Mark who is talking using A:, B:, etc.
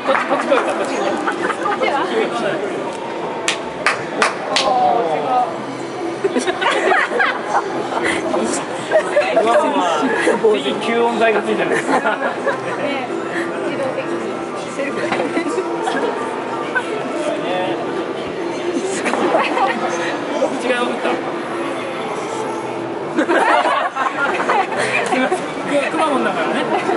A: っち来いか、こっち。こっちは？次吸音材がついてるんです。自動的に。セルフ。違いを打った。すみません。くまモンだからね。